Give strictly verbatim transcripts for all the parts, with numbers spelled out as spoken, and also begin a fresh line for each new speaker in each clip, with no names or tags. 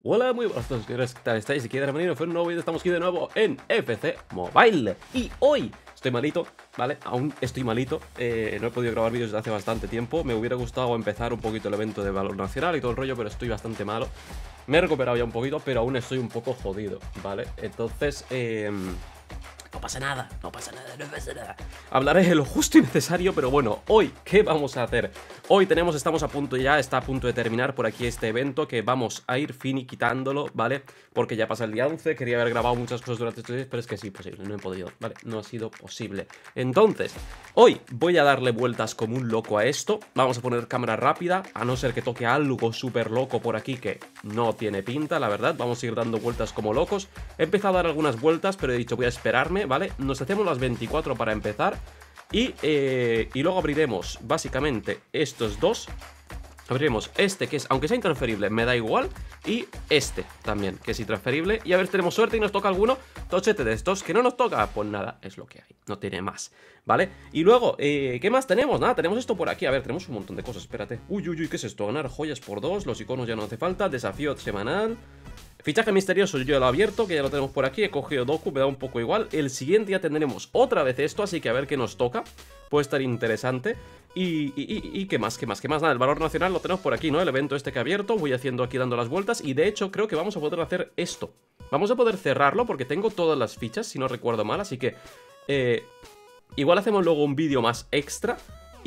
Hola, muy buenas a todos, ¿qué tal estáis? Si quieren venir a un nuevo vídeo, estamos aquí de nuevo en F C Mobile. Y hoy estoy malito, ¿vale? Aún estoy malito, eh, no he podido grabar vídeos desde hace bastante tiempo. Me hubiera gustado empezar un poquito el evento de Valor Nacional y todo el rollo, pero estoy bastante malo. Me he recuperado ya un poquito, pero aún estoy un poco jodido, ¿vale? Entonces, eh... no pasa nada, no pasa nada, no pasa nada. Hablaré de lo justo y necesario, pero bueno, hoy, ¿qué vamos a hacer? Hoy tenemos, estamos a punto ya, está a punto de terminar por aquí este evento, que vamos a ir finiquitándolo, ¿vale? Porque ya pasa el día once, quería haber grabado muchas cosas durante estos días, pero es que es imposible, no he podido, ¿vale? No ha sido posible. Entonces, hoy voy a darle vueltas como un loco a esto, vamos a poner cámara rápida, a no ser que toque algo súper loco por aquí, que no tiene pinta, la verdad, vamos a ir dando vueltas como locos. He empezado a dar algunas vueltas, pero he dicho, voy a esperarme, ¿vale? Nos hacemos las veinticuatro para empezar y, eh, y luego abriremos básicamente estos dos. Abriremos este que es, aunque sea intransferible, me da igual. Y este también, que es intransferible. Y a ver si tenemos suerte y nos toca alguno tochete de estos. Que no nos toca, pues nada, es lo que hay, no tiene más, ¿vale? Y luego, eh, ¿qué más tenemos? Nada, tenemos esto por aquí. A ver, tenemos un montón de cosas, espérate. Uy, uy, uy, ¿qué es esto? Ganar joyas por dos, los iconos ya no hace falta. Desafío semanal. Fichaje misterioso, yo ya lo he abierto, que ya lo tenemos por aquí. He cogido Doku, me da un poco igual. El siguiente ya tendremos otra vez esto, así que a ver qué nos toca. Puede estar interesante. Y, y, y, y qué más, qué más, qué más. Nada, el valor nacional lo tenemos por aquí, ¿no? El evento este que he abierto, voy haciendo aquí dando las vueltas. Y de hecho creo que vamos a poder hacer esto. Vamos a poder cerrarlo porque tengo todas las fichas, si no recuerdo mal. Así que eh, igual hacemos luego un vídeo más extra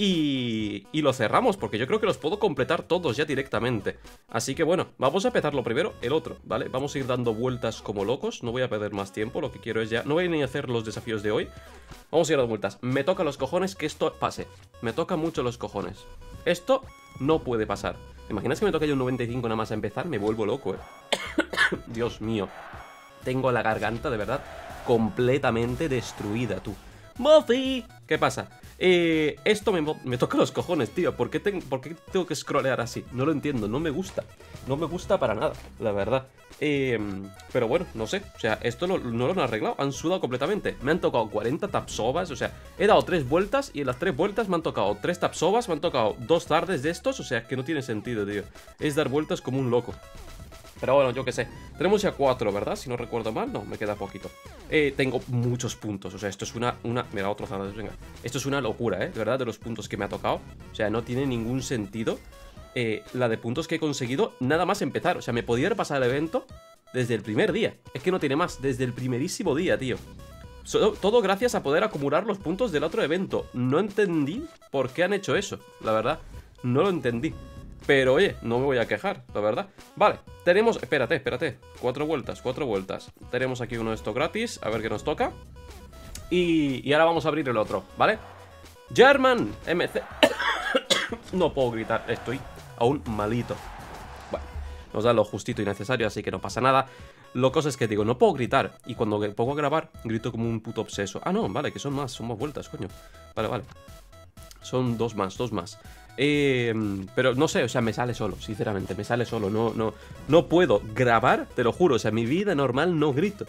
Y, y lo cerramos, porque yo creo que los puedo completar todos ya directamente. Así que bueno, vamos a empezar lo primero, el otro, ¿vale? Vamos a ir dando vueltas como locos, no voy a perder más tiempo, lo que quiero es ya... No voy ni a hacer los desafíos de hoy, vamos a ir dando vueltas. Me toca los cojones que esto pase, me toca mucho los cojones. Esto no puede pasar. ¿Te imaginas que me toca ya un noventa y cinco nada más a empezar? Me vuelvo loco, eh. Dios mío. Tengo la garganta, de verdad, completamente destruida, tú. ¡Mofi! ¿Qué pasa? Eh, esto me, me toca los cojones, tío. ¿Por qué, ten, ¿Por qué tengo que scrollear así? No lo entiendo, no me gusta. No me gusta para nada, la verdad. Eh, pero bueno, no sé. O sea, esto lo, no lo han arreglado. Han sudado completamente. Me han tocado cuarenta tapsobas. O sea, he dado tres vueltas y en las tres vueltas me han tocado tres tapsobas. Me han tocado dos tardes de estos. O sea, que no tiene sentido, tío. Es dar vueltas como un loco. Pero bueno, yo qué sé. Tenemos ya cuatro, ¿verdad? Si no recuerdo mal. No, me queda poquito. Eh, tengo muchos puntos. O sea, esto es una... una... Mira, otro zarados, venga. Esto es una locura, ¿eh? De verdad, de los puntos que me ha tocado. O sea, no tiene ningún sentido eh, la de puntos que he conseguido nada más empezar. O sea, me podía haber pasado el evento desde el primer día. Es que no tiene más. Desde el primerísimo día, tío. So, todo gracias a poder acumular los puntos del otro evento. No entendí por qué han hecho eso, la verdad. No lo entendí. Pero oye, no me voy a quejar, la verdad. Vale, tenemos... Espérate, espérate. Cuatro vueltas, cuatro vueltas. Tenemos aquí uno de estos gratis, a ver qué nos toca. Y, y ahora vamos a abrir el otro, ¿vale? German M C. No puedo gritar, estoy aún malito. Bueno, nos da lo justito y necesario, así que no pasa nada. Lo cosa es que digo, no puedo gritar. Y cuando me pongo a grabar, grito como un puto obseso. Ah, no, vale, que son más, son más vueltas, coño. Vale, vale. Son dos más, dos más. Eh, pero no sé, o sea, me sale solo, sinceramente, me sale solo, no, no, no puedo grabar, te lo juro, o sea, en mi vida normal no grito.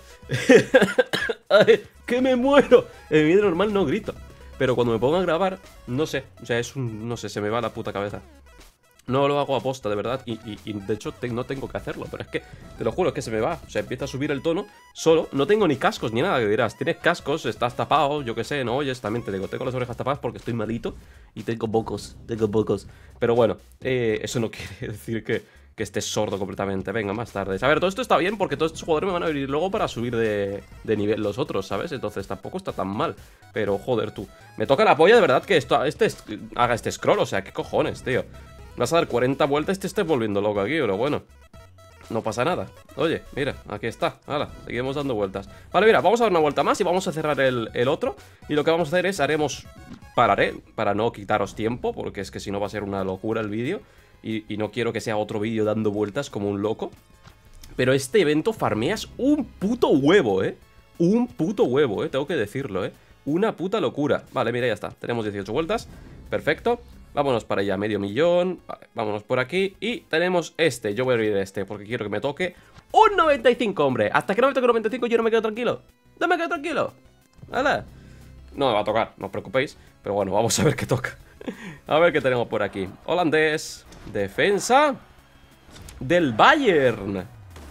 Ay, ¡que me muero! En mi vida normal no grito. Pero cuando me pongo a grabar, no sé, o sea, es un, no sé, se me va la puta cabeza. No lo hago a posta, de verdad, y, y, y de hecho te, no tengo que hacerlo, pero es que, te lo juro, es que se me va, o sea, empieza a subir el tono solo, no tengo ni cascos ni nada, que dirás, tienes cascos, estás tapado, yo qué sé, no oyes, también te digo, tengo las orejas tapadas porque estoy malito y tengo bocos, tengo bocos, pero bueno, eh, eso no quiere decir que, que estés sordo completamente, venga, más tarde. A ver, todo esto está bien porque todos estos jugadores me van a venir luego para subir de, de nivel los otros, ¿sabes? Entonces tampoco está tan mal, pero joder tú, me toca la polla de verdad que esto, este, haga este scroll, o sea, qué cojones, tío. Vas a dar cuarenta vueltas y te estés volviendo loco aquí, pero bueno, no pasa nada. Oye, mira, aquí está, hala, seguimos dando vueltas. Vale, mira, vamos a dar una vuelta más y vamos a cerrar el, el otro. Y lo que vamos a hacer es, haremos, pararé, para no quitaros tiempo, porque es que si no va a ser una locura el vídeo. Y, y no quiero que sea otro vídeo dando vueltas como un loco. Pero este evento farmeas un puto huevo, ¿eh? Un puto huevo, ¿eh? Tengo que decirlo, ¿eh? Una puta locura. Vale, mira, ya está, tenemos dieciocho vueltas, perfecto. Vámonos para allá, medio millón. Vale, vámonos por aquí. Y tenemos este, yo voy a abrir este porque quiero que me toque un noventa y cinco, hombre. Hasta que no me toque un noventa y cinco yo no me quedo tranquilo. No me quedo tranquilo. Vale. No me va a tocar, no os preocupéis. Pero bueno, vamos a ver qué toca. A ver qué tenemos por aquí. Holandés. Defensa del Bayern.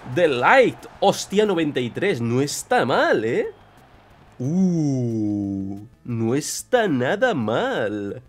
The Light. Hostia, noventa y tres. No está mal, ¿eh? Uh, no está nada mal.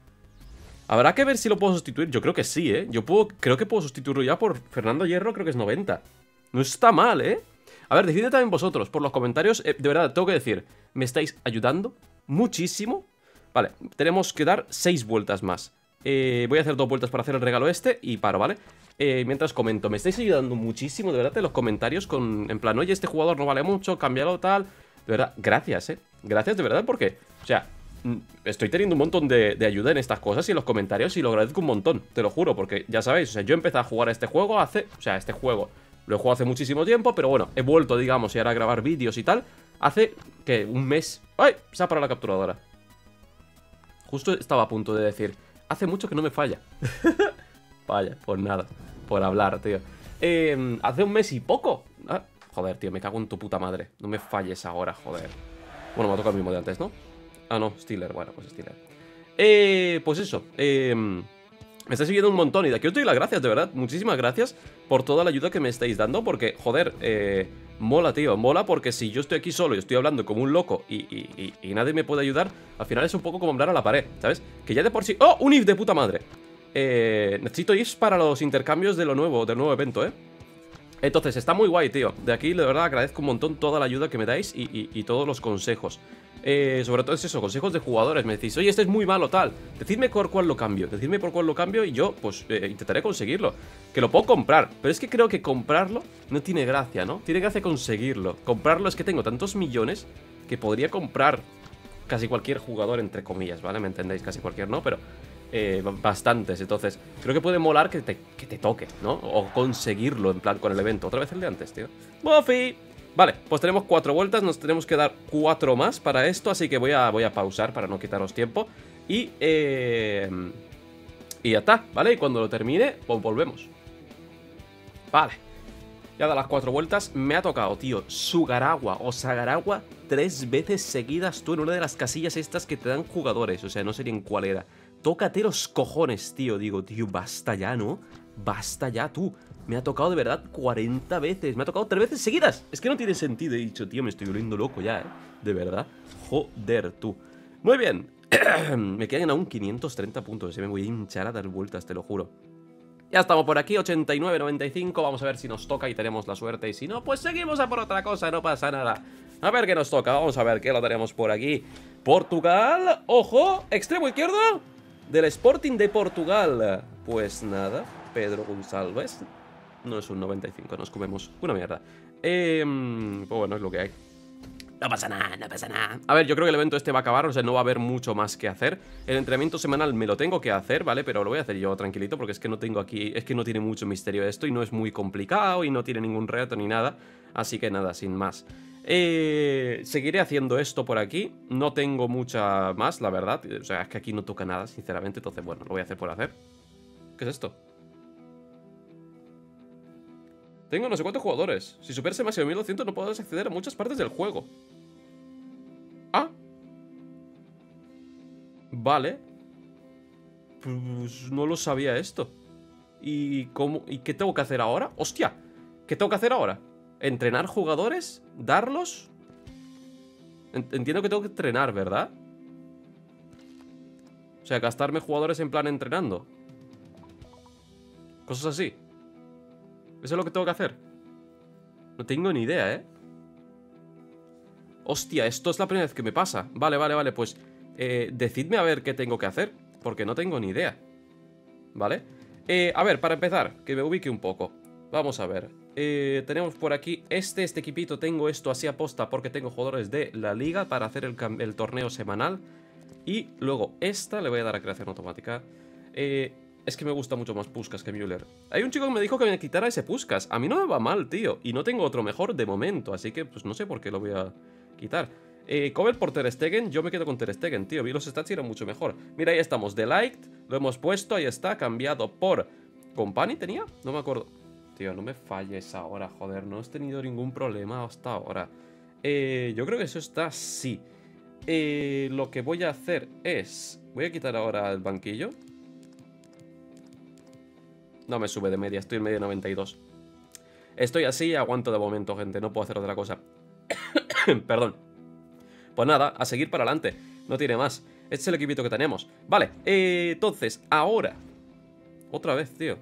Habrá que ver si lo puedo sustituir. Yo creo que sí, ¿eh? Yo puedo, creo que puedo sustituirlo ya por Fernando Hierro, creo que es noventa. No está mal, ¿eh? A ver, decidid también vosotros por los comentarios. eh, De verdad, tengo que decir, me estáis ayudando muchísimo. Vale, tenemos que dar seis vueltas más. eh, Voy a hacer dos vueltas para hacer el regalo este y paro, ¿vale? Eh, mientras comento, me estáis ayudando muchísimo, de verdad, en los comentarios con, en plan, oye, este jugador no vale mucho, cámbialo, tal. De verdad, gracias, ¿eh? Gracias de verdad porque, o sea, estoy teniendo un montón de, de ayuda en estas cosas y en los comentarios y lo agradezco un montón, te lo juro, porque ya sabéis, o sea, yo empecé a jugar a este juego hace, o sea, este juego lo he jugado hace muchísimo tiempo, pero bueno, he vuelto, digamos, y ahora a grabar vídeos y tal, hace, que un mes. ¡Ay! Se ha parado la capturadora. Justo estaba a punto de decir, hace mucho que no me falla. Vaya, pues nada, por hablar, tío. Eh, hace un mes y poco. Ah, joder, tío, me cago en tu puta madre. No me falles ahora, joder. Bueno, me ha tocado el mismo de antes, ¿no? Ah, no, Steeler, bueno, pues Steeler. Eh, pues eso, eh, me estáis siguiendo un montón y de aquí os doy las gracias, de verdad. Muchísimas gracias por toda la ayuda que me estáis dando, porque, joder, eh, mola, tío, mola porque si yo estoy aquí solo y estoy hablando como un loco y, y, y, y nadie me puede ayudar, al final es un poco como hablar a la pared, ¿sabes? Que ya de por sí... ¡Oh! Un if de puta madre. Eh, necesito ifs para los intercambios de lo nuevo, del nuevo evento, ¿eh? Entonces, está muy guay, tío. De aquí, de verdad, agradezco un montón toda la ayuda que me dais y, y, y todos los consejos. Eh, sobre todo es eso, consejos de jugadores. Me decís, oye, este es muy malo, tal. Decidme por cuál lo cambio. Decidme por cuál lo cambio y yo, pues, eh, intentaré conseguirlo. Que lo puedo comprar. Pero es que creo que comprarlo no tiene gracia, ¿no? Tiene gracia conseguirlo. Comprarlo es que tengo tantos millones que podría comprar casi cualquier jugador, entre comillas, ¿vale? ¿Me entendéis? Casi cualquier no, pero... Eh, bastantes, entonces creo que puede molar que te, que te toque, ¿no? O conseguirlo, en plan, con el evento. Otra vez el de antes, tío. ¡Buffy! Vale, pues tenemos cuatro vueltas, nos tenemos que dar cuatro más para esto, así que voy a, voy a pausar para no quitaros tiempo. Y, eh... Y ya está, ¿vale? Y cuando lo termine, pues volvemos. Vale. Ya da las cuatro vueltas, me ha tocado, tío, Sugaragua o Sagaragua tres veces seguidas, tú, en una de las casillas estas que te dan jugadores, o sea, no sé ni en cuál era. Tócate los cojones, tío. Digo, tío, basta ya, ¿no? Basta ya, tú. Me ha tocado de verdad cuarenta veces. Me ha tocado tres veces seguidas. Es que no tiene sentido. He dicho, tío, me estoy volviendo loco ya, ¿eh? De verdad. Joder, tú. Muy bien. Me quedan aún quinientos treinta puntos. Me voy a hinchar a dar vueltas, te lo juro. Ya estamos por aquí, ochenta y nueve, noventa y cinco. Vamos a ver si nos toca y tenemos la suerte. Y si no, pues seguimos a por otra cosa. No pasa nada. A ver qué nos toca. Vamos a ver qué lo tenemos por aquí. Portugal. ¡Ojo! Extremo izquierdo del Sporting de Portugal. Pues nada, Pedro Gonçalves. No es un noventa y cinco, nos comemos una mierda. Eh, pues bueno, es lo que hay. No pasa nada, no pasa nada. A ver, yo creo que el evento este va a acabar, o sea, no va a haber mucho más que hacer. El entrenamiento semanal me lo tengo que hacer, ¿vale? Pero lo voy a hacer yo tranquilito porque es que no tengo aquí... Es que no tiene mucho misterio esto y no es muy complicado y no tiene ningún reto ni nada. Así que nada, sin más. Eh, seguiré haciendo esto por aquí. No tengo mucha más, la verdad. O sea, es que aquí no toca nada, sinceramente. Entonces, bueno, lo voy a hacer por hacer. ¿Qué es esto? Tengo no sé cuántos jugadores. Si superas el máximo de mil doscientos no podrás acceder a muchas partes del juego. Ah. Vale. Pues no lo sabía esto. ¿Y cómo? ¿Y qué tengo que hacer ahora? ¡Hostia! ¿Qué tengo que hacer ahora? ¿Entrenar jugadores? ¿Darlos? Entiendo que tengo que entrenar, ¿verdad? O sea, gastarme jugadores en plan entrenando. Cosas así. ¿Eso es lo que tengo que hacer? No tengo ni idea, ¿eh? Hostia, esto es la primera vez que me pasa. Vale, vale, vale, pues eh, decidme a ver qué tengo que hacer, porque no tengo ni idea. ¿Vale? Eh, a ver, para empezar, que me ubique un poco. Vamos a ver. Eh, tenemos por aquí este, este equipito. Tengo esto así a posta porque tengo jugadores de la liga para hacer el, el torneo semanal. Y luego esta, le voy a dar a creación automática. Eh, es que me gusta mucho más Puskás que Müller. Hay un chico que me dijo que me quitara ese Puskás. A mí no me va mal, tío. Y no tengo otro mejor de momento. Así que pues no sé por qué lo voy a quitar. Eh, cover por Ter Stegen, yo me quedo con Ter Stegen, tío. Vi los stats y eran mucho mejor. Mira, ahí estamos, The Light, lo hemos puesto, ahí está, cambiado por... ¿Company tenía? No me acuerdo. Tío, no me falles ahora, joder, no has tenido ningún problema hasta ahora. Eh, yo creo que eso está así. Eh, lo que voy a hacer es... Voy a quitar ahora el banquillo. No me sube de media, estoy en media noventa y dos. Estoy así, aguanto de momento, gente. No puedo hacer otra cosa. Perdón. Pues nada, a seguir para adelante. No tiene más. Este es el equipito que tenemos. Vale, eh, entonces, ahora. Otra vez, tío.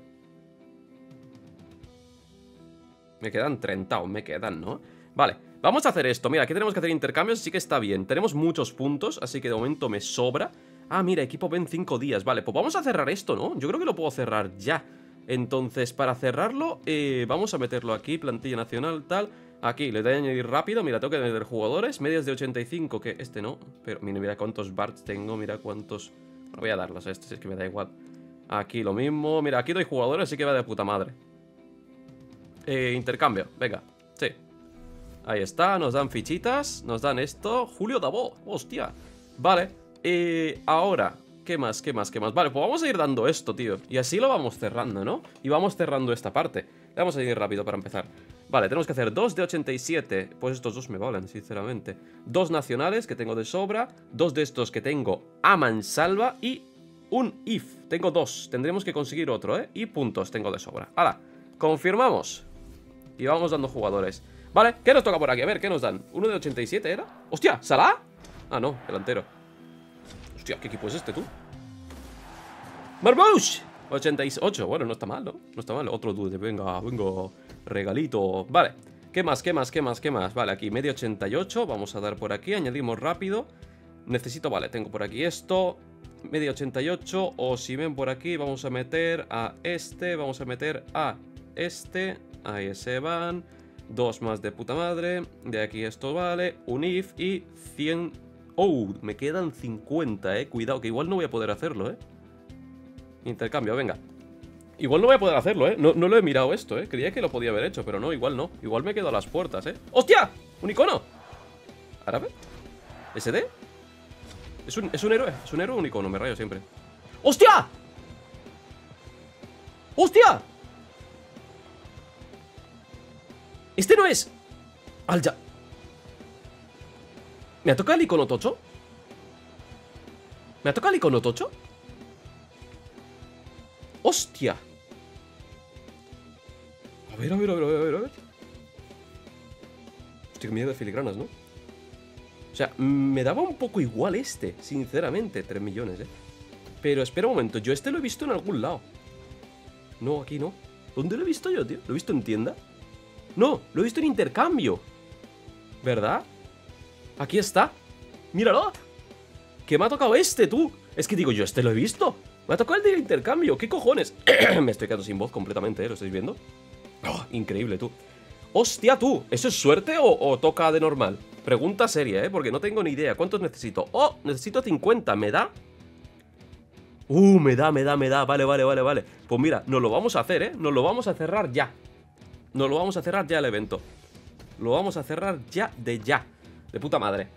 Me quedan treinta, me quedan, ¿no? Vale, vamos a hacer esto. Mira, aquí tenemos que hacer intercambios, así que está bien. Tenemos muchos puntos, así que de momento me sobra. Ah, mira, equipo ven cinco días. Vale, pues vamos a cerrar esto, ¿no? Yo creo que lo puedo cerrar ya. Entonces, para cerrarlo, eh, vamos a meterlo aquí, plantilla nacional, tal. Aquí, le voy a añadir rápido. Mira, tengo que añadir jugadores. Medias de ochenta y cinco, que este no. Pero mira, mira cuántos Barts tengo, mira cuántos... Bueno, voy a darlos a este, si es que me da igual. Aquí lo mismo. Mira, aquí doy jugadores, así que va de puta madre. Eh, intercambio, venga, sí. Ahí está, nos dan fichitas. Nos dan esto, Julio Dabó, hostia. Vale, eh, ahora ¿qué más, qué más, qué más? Vale, pues vamos a ir dando esto, tío. Y así lo vamos cerrando, ¿no? Y vamos cerrando esta parte. Vamos a ir rápido para empezar. Vale, tenemos que hacer dos de ochenta y siete. Pues estos dos me valen, sinceramente. Dos nacionales que tengo de sobra. Dos de estos que tengo a mansalva. Y un if, tengo dos. Tendremos que conseguir otro, ¿eh? Y puntos tengo de sobra. Ahora, confirmamos. Y vamos dando jugadores. Vale, ¿qué nos toca por aquí? A ver, ¿qué nos dan? ¿Uno de ochenta y siete era? ¡Hostia! ¿Salah? Ah, no, delantero. Hostia, ¿qué equipo es este, tú? ¡Marmoush! ochenta y ocho, bueno, no está mal, ¿no? No está mal, otro dude, venga, venga. Regalito, vale. ¿Qué más, qué más, qué más, qué más? Vale, aquí, medio ochenta y ocho, vamos a dar por aquí, añadimos rápido. Necesito, vale, tengo por aquí esto. Medio ochenta y ocho, o si ven por aquí, vamos a meter a este, vamos a meter a este. Ahí se van. Dos más de puta madre. De aquí esto vale. Un if y cien. Oh, me quedan cincuenta, eh. Cuidado, que igual no voy a poder hacerlo, eh. Intercambio, venga. Igual no voy a poder hacerlo, eh. No, no lo he mirado esto, eh. Creía que lo podía haber hecho, pero no, igual no. Igual me quedo a las puertas, eh. ¡Hostia! ¡Un icono! ¿Árabe? ¿S D? Es un, es un héroe. Es un héroe o un icono, me rayo siempre. ¡Hostia! ¡Hostia! Este no es... Al ya... ¿Me ha tocado el icono tocho? ¿Me ha tocado el icono tocho? ¡Hostia! A ver, a ver, a ver, a ver, a ver. Hostia, qué miedo de filigranas, ¿no? O sea, me daba un poco igual este, sinceramente. tres millones, ¿eh? Pero espera un momento, yo este lo he visto en algún lado. No, aquí no. ¿Dónde lo he visto yo, tío? ¿Lo he visto en tienda? No, lo he visto en intercambio. ¿Verdad? Aquí está. ¡Míralo! ¿Qué me ha tocado este, tú? Es que digo, yo este lo he visto. Me ha tocado el de intercambio. ¿Qué cojones? Me estoy quedando sin voz completamente, ¿eh? ¿Lo estáis viendo? Oh, increíble, tú. ¡Hostia, tú! ¿Eso es suerte o, o toca de normal? Pregunta seria, ¿eh? Porque no tengo ni idea. ¿Cuántos necesito? ¡Oh! Necesito cincuenta. ¿Me da? ¡Uh! Me da, me da, me da. Vale, vale, vale, vale. Pues mira, nos lo vamos a hacer, ¿eh? Nos lo vamos a cerrar ya. Nos lo vamos a cerrar ya el evento. Lo vamos a cerrar ya de ya. De puta madre.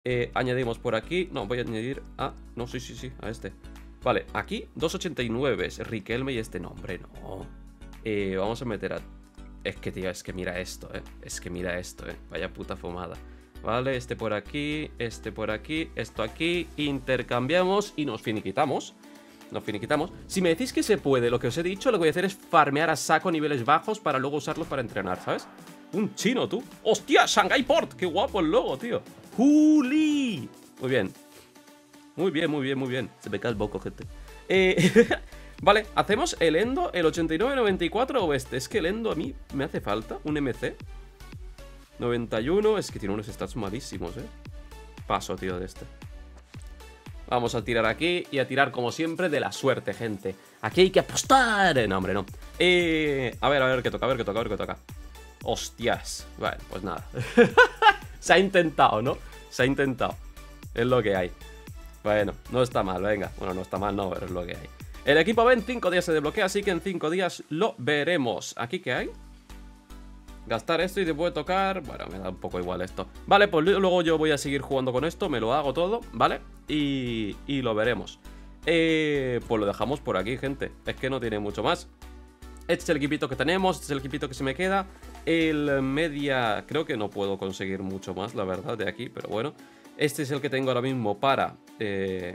Eh, añadimos por aquí. No, voy a añadir a... No, sí, sí, sí, a este. Vale, aquí dos ochenta y nueve es Riquelme y este nombre, no. Eh, vamos a meter a... Es que, tío, es que mira esto, eh. Es que mira esto, eh. Vaya puta fumada. Vale, este por aquí, este por aquí, esto aquí. Intercambiamos y nos finiquitamos. Nos finiquitamos. Si me decís que se puede, lo que os he dicho, lo que voy a hacer es farmear a saco niveles bajos para luego usarlos para entrenar, ¿sabes? Un chino, tú. ¡Hostia! Shanghai Port. ¡Qué guapo el logo, tío! ¡Juli! Muy bien. Muy bien, muy bien, muy bien. Se me cae el boco, gente. Eh... Vale, hacemos el Endo, el ochenta y nueve noventa y cuatro o este. Es que el Endo a mí me hace falta. Un M C noventa y uno, es que tiene unos stats malísimos, eh. Paso, tío, de este. Vamos a tirar aquí y a tirar, como siempre, de la suerte, gente. Aquí hay que apostar. No, hombre, no. Eh, a ver, a ver qué toca, a ver qué toca, a ver qué toca. Hostias. Bueno, pues nada. Se ha intentado, ¿no? Se ha intentado. Es lo que hay. Bueno, no está mal, venga. Bueno, no está mal, no, pero es lo que hay. El equipo B en cinco días se desbloquea, así que en cinco días lo veremos. ¿Aquí qué hay? Gastar esto y te puede tocar... Bueno, me da un poco igual esto. Vale, pues luego yo voy a seguir jugando con esto. Me lo hago todo, ¿vale? Y, y lo veremos. eh, Pues lo dejamos por aquí, gente. Es que no tiene mucho más. Este es el equipito que tenemos. Este es el equipito que se me queda. El media... Creo que no puedo conseguir mucho más, la verdad, de aquí. Pero bueno. Este es el que tengo ahora mismo para... Eh...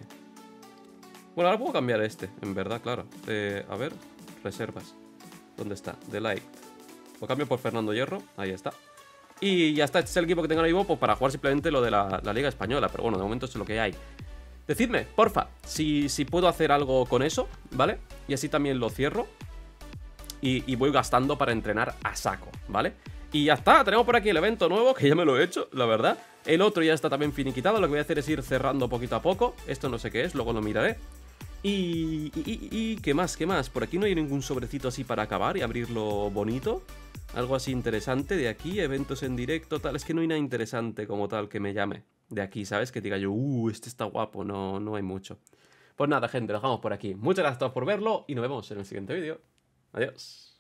Bueno, ahora puedo cambiar este, en verdad, claro. Eh, a ver, reservas. ¿Dónde está? The Light. Lo cambio por Fernando Hierro, ahí está. Y ya está, este es el equipo que tengo ahora mismo pues, para jugar simplemente lo de la, la Liga Española. Pero bueno, de momento es lo que hay. Decidme, porfa, si, si puedo hacer algo con eso, ¿vale? Y así también lo cierro. Y, y voy gastando para entrenar a saco, ¿vale? Y ya está, tenemos por aquí el evento nuevo, que ya me lo he hecho, la verdad. El otro ya está también finiquitado, lo que voy a hacer es ir cerrando poquito a poco. Esto no sé qué es, luego lo miraré. Y, y, y, y ¿qué más? ¿Qué más? Por aquí no hay ningún sobrecito así para acabar y abrirlo bonito. Algo así interesante de aquí, eventos en directo, tal. Es que no hay nada interesante como tal que me llame de aquí, ¿sabes? Que diga yo, uh, este está guapo. No, no hay mucho. Pues nada, gente, lo dejamos por aquí. Muchas gracias a todos por verlo y nos vemos en el siguiente vídeo. Adiós.